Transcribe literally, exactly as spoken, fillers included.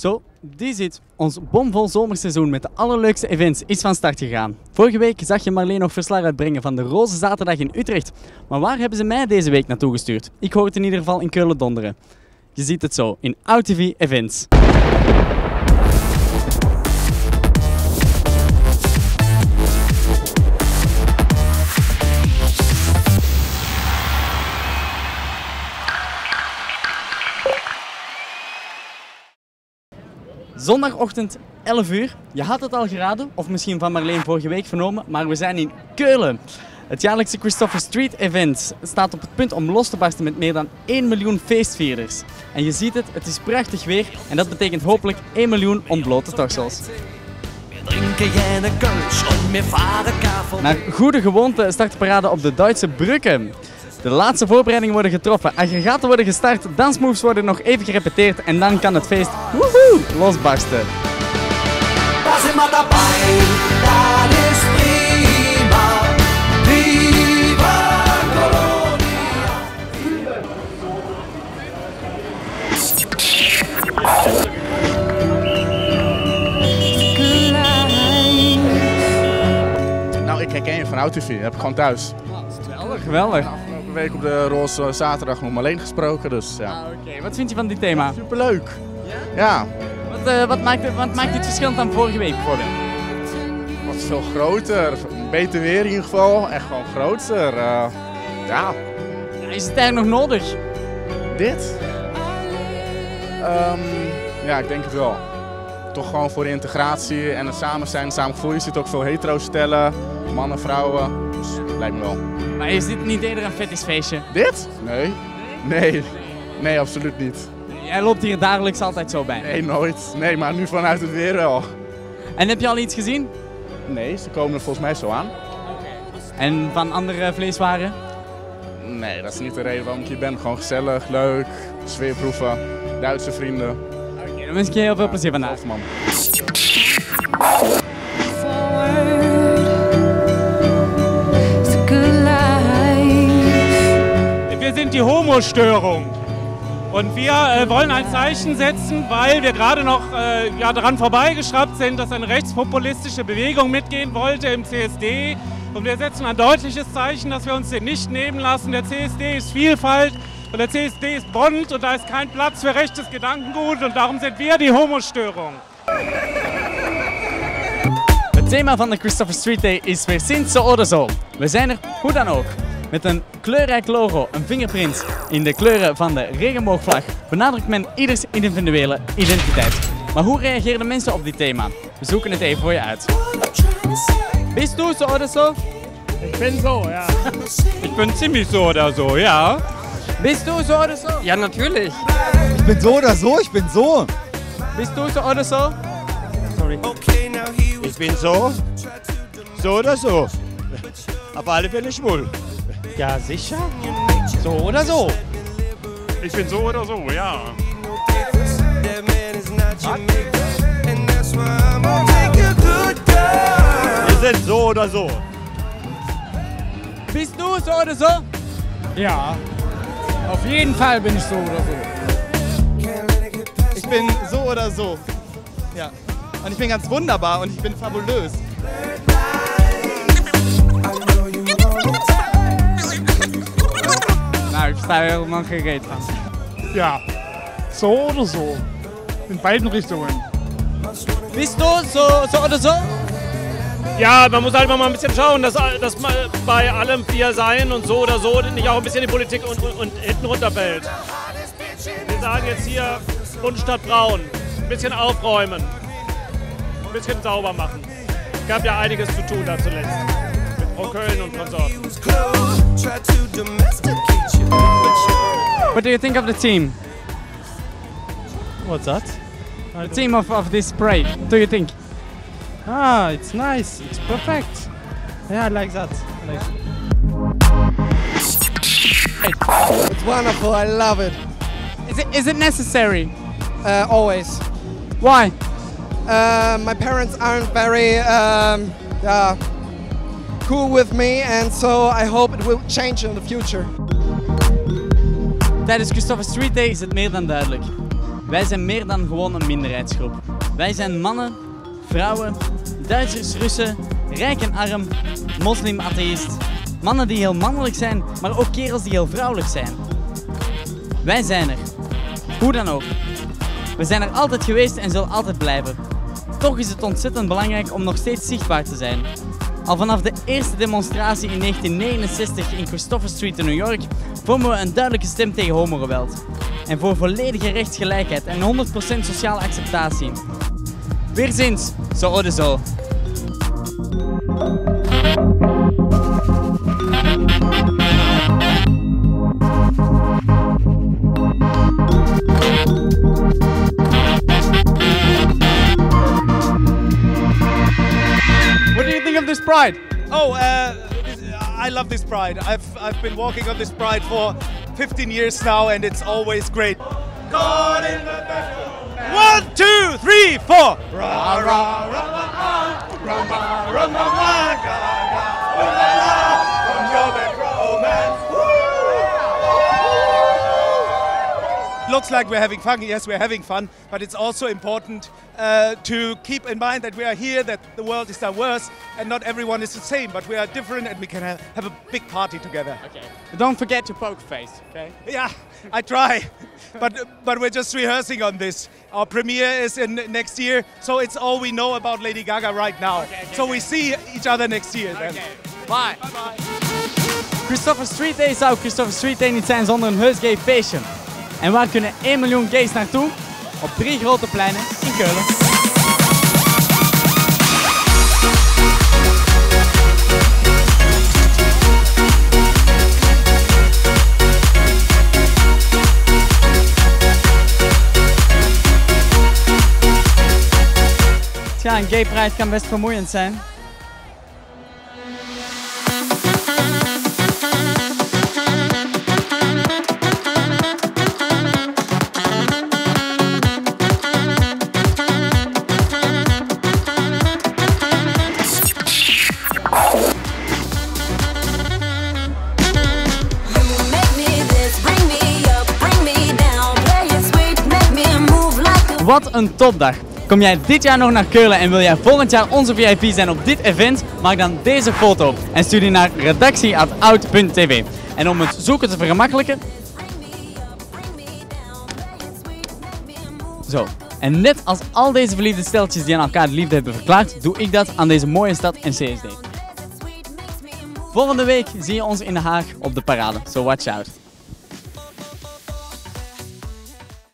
Zo, die zit. Ons bomvol zomerseizoen met de allerleukste events is van start gegaan. Vorige week zag je Marleen nog verslag uitbrengen van de Roze Zaterdag in Utrecht. Maar waar hebben ze mij deze week naartoe gestuurd? Ik hoor het in ieder geval in Keulen donderen. Je ziet het zo in OutTV Events. Zondagochtend elf uur. Je had het al geraden, of misschien van Marleen vorige week vernomen, maar we zijn in Keulen. Het jaarlijkse Christopher Street Event staat op het punt om los te barsten met meer dan één miljoen feestvierders. En je ziet het, het is prachtig weer en dat betekent hopelijk één miljoen ontblote torsels. Naar goede gewoonte start de parade op de Duitse Brücke. De laatste voorbereidingen worden getroffen, aggregaten worden gestart, dansmoves worden nog even gerepeteerd en dan kan het feest woehoe, losbarsten. Daar zijn maar daarbij, dat is prima. Viva Colonia. Nou, ik herken je van OutTV, dat heb ik gewoon thuis. Geweldig, geweldig. Afgelopen week op de Roze Zaterdag nog Marleen gesproken, dus ja. Ah, Oké, okay. Wat vind je van dit thema? Superleuk. Ja. Wat, uh, wat, maakt het, wat maakt dit verschillend dan vorige week bijvoorbeeld? Wat veel groter, beter weer in ieder geval, echt gewoon groter. Uh, ja. Is het eigenlijk nog nodig? Dit? Um, ja, ik denk het wel. Toch gewoon voor de integratie en het samen zijn, samen gevoel. Je ziet ook veel hetero stellen, mannen, vrouwen, dus lijkt me wel. Maar is dit niet eerder een fetishfeestje? Dit? Nee. Nee. Nee, absoluut niet. Jij loopt hier dagelijks altijd zo bij? Nee, nooit. Nee, maar nu vanuit het weer wel. En heb je al iets gezien? Nee, ze komen er volgens mij zo aan. En van andere vleeswaren? Nee, dat is niet de reden waarom ik hier ben. Gewoon gezellig, leuk, sfeerproeven, Duitse vrienden. Oké, okay, dan wens ik je heel veel plezier vandaag. Tof, man. Wir sind die Homo-Störung und wir äh, wollen ein Zeichen setzen, weil wir gerade noch äh, ja, daran vorbeigeschraubt sind, dass eine rechtspopulistische Bewegung mitgehen wollte im C S D. Und wir setzen ein deutliches Zeichen, dass wir uns den nicht nehmen lassen. Der C S D ist Vielfalt und der C S D ist bunt und da ist kein Platz für rechtes Gedankengut und darum sind wir die Homo-Störung. Het thema van de Christopher Street Day is weer sinds zo oder zo. We zijn er hoe dan ook. Met een kleurrijk logo, een vingerprint in de kleuren van de regenboogvlag benadrukt men ieders individuele identiteit. Maar hoe reageerden mensen op dit thema? We zoeken het even voor je uit. Bist du so oder so? Ich bin so, ja. Ich bin ziemlich so oder so, ja. Bist du so oder so? Ja, natürlich. Ich bin so oder so, ich bin so. Bist du so oder so? Sorry. Ich bin so, so oder so. Auf alle Fälle schwul. Ja, sicher. So oder so. Ich bin so oder so, ja. Wir sind so oder so. Bist du so oder so? Ja. Auf jeden Fall bin ich so oder so. Ich bin so oder so. Ja. Und ich bin ganz wunderbar und ich bin fabulös. Nou, ik sta er helemaal geen reet van. Ja, so oder so. In beiden Richtungen. Bist du so, so oder so? Ja, man muss halt mal ein bisschen schauen, dass, dass man bei allem vier sein und so oder so nicht auch ein bisschen die Politik und, und, und hinten runterfällt. Wir sagen jetzt hier bunt statt braun. Ein bisschen aufräumen. Ein bisschen sauber machen. Es gab ja einiges zu tun da zuletzt. Mit Frau Köln und Konsorten. What do you think of the team? What's that? The team of, of this parade, do you think? Ah, it's nice. It's perfect. Yeah, I like that. I like it. It's wonderful, I love it. Is it, is it necessary? Uh, always. Why? Uh, my parents aren't very um, uh, cool with me, and so I hope it will change in the future. Tijdens Christopher Street Day is het meer dan duidelijk. Wij zijn meer dan gewoon een minderheidsgroep. Wij zijn mannen, vrouwen, Duitsers, Russen, rijk en arm, moslim, atheïst. Mannen die heel mannelijk zijn, maar ook kerels die heel vrouwelijk zijn. Wij zijn er. Hoe dan ook. We zijn er altijd geweest en zullen altijd blijven. Toch is het ontzettend belangrijk om nog steeds zichtbaar te zijn. Al vanaf de eerste demonstratie in negentien negenenzestig in Christopher Street in New York vormen we een duidelijke stem tegen homogeweld. En voor volledige rechtsgelijkheid en honderd procent sociale acceptatie. Weerziens, zo orde zo. What do you think of this pride? Oh, uh, I love this pride. I've I've been walking on this pride for fifteen years now, and it's always great. God in the battle. One, two, three, four. Ra ra ra ra ra ra ra ra Looks like we're having fun. Yes, we're having fun, but it's also important uh, to keep in mind that we are here, that the world is diverse, and not everyone is the same, but we are different, and we can have, have a big party together. Okay. But don't forget to poke face, okay? Yeah, I try, but but we're just rehearsing on this. Our premiere is in next year, so it's all we know about Lady Gaga right now. Okay, okay, so okay. we see each other next year. Then. Okay. Bye. Bye bye. Christopher Street Day zou Christopher Street Day niet zijn zonder een heus gay feestje. En waar kunnen één miljoen gays naartoe? Op drie grote pleinen in Keulen. Ja, een gay pride kan best vermoeiend zijn. Wat een topdag! Kom jij dit jaar nog naar Keulen en wil jij volgend jaar onze V I P zijn op dit event? Maak dan deze foto en stuur die naar redactie at oud punt t v. En om het zoeken te vergemakkelijken... Zo. En net als al deze verliefde steltjes die aan elkaar de liefde hebben verklaard, doe ik dat aan deze mooie stad en C S D. Volgende week zie je ons in Den Haag op de parade, so watch out.